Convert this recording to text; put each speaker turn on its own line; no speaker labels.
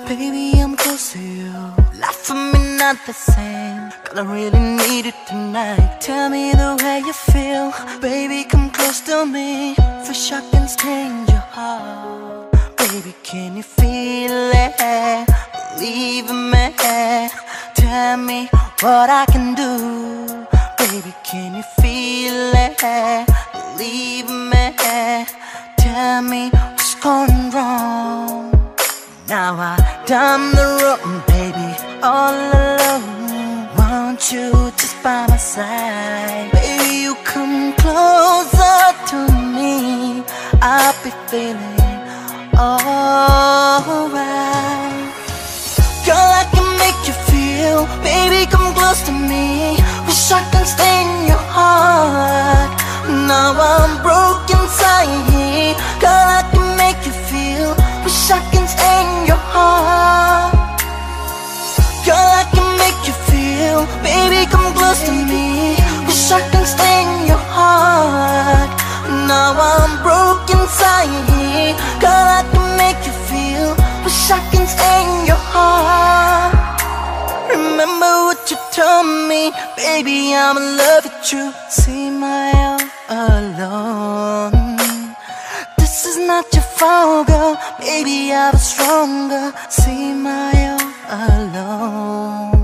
Baby, I'm close to you. Life for me not the same. Girl, I really need it tonight. Tell me the way you feel. Baby, come close to me. Wish I can stain your heart. Baby, can you feel it? Believe in me. Tell me what I can do. Baby, can you feel it? Believe in me. Tell me what's going wrong. Now I done the road, baby, all alone. Want you just by my side. Baby, you come closer to me. I'll be feeling alright. Girl, I can make you feel. Baby, come close to me. Wish I can stay in your heart. Now I'm broke inside. Girl, I can make you feel. Wish I can stay in your heart. Girl, I can make you feel. Baby, come close to me. Wish I can stay in your heart. Now I'm broke inside. Girl, I can make you feel. Wish I can stay in your heart. Remember what you told me. Baby, I'm in love with you. See my all alone. This is not your fault, girl. Maybe I was stronger. See my all alone.